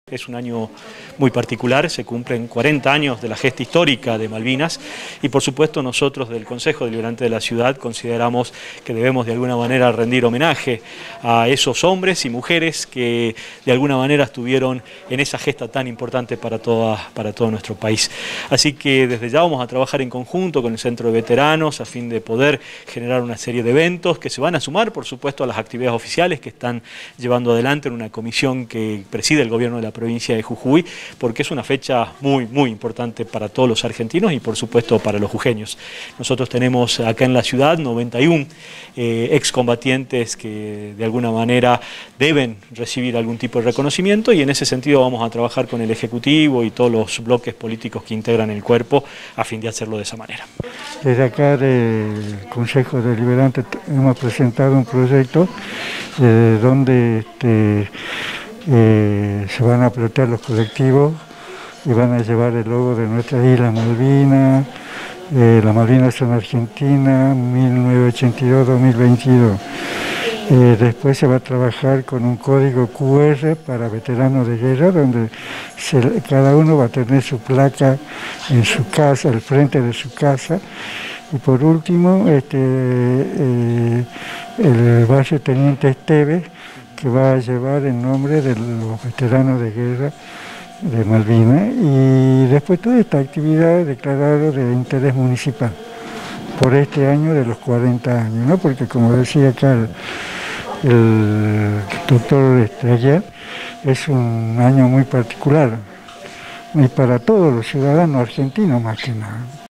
Es un año muy particular, se cumplen 40 años de la gesta histórica de Malvinas y por supuesto nosotros del Consejo Deliberante de la Ciudad consideramos que debemos de alguna manera rendir homenaje a esos hombres y mujeres que de alguna manera estuvieron en esa gesta tan importante para todo nuestro país. Así que desde ya vamos a trabajar en conjunto con el Centro de Veteranos a fin de poder generar una serie de eventos que se van a sumar por supuesto a las actividades oficiales que están llevando adelante en una comisión que preside el gobierno de la provincia de Jujuy, porque es una fecha muy importante para todos los argentinos y por supuesto para los jujeños. Nosotros tenemos acá en la ciudad 91 excombatientes que de alguna manera deben recibir algún tipo de reconocimiento y en ese sentido vamos a trabajar con el Ejecutivo y todos los bloques políticos que integran el cuerpo a fin de hacerlo de esa manera. Desde acá del Consejo Deliberante hemos presentado un proyecto donde se van a plantear los colectivos y van a llevar el logo de nuestra isla Malvinas. Las Malvinas son Argentina, 1982-2022. Después se va a trabajar con un código QR para veteranos de guerra, donde cada uno va a tener su placa en su casa, al frente de su casa. Y por último, el barrio Teniente Esteves, que va a llevar el nombre de los veteranos de guerra de Malvinas, y después toda esta actividad declarada de interés municipal por este año de los 40 años, ¿no? Porque como decía acá el doctor Estrella, es un año muy particular y para todos los ciudadanos argentinos más que nada.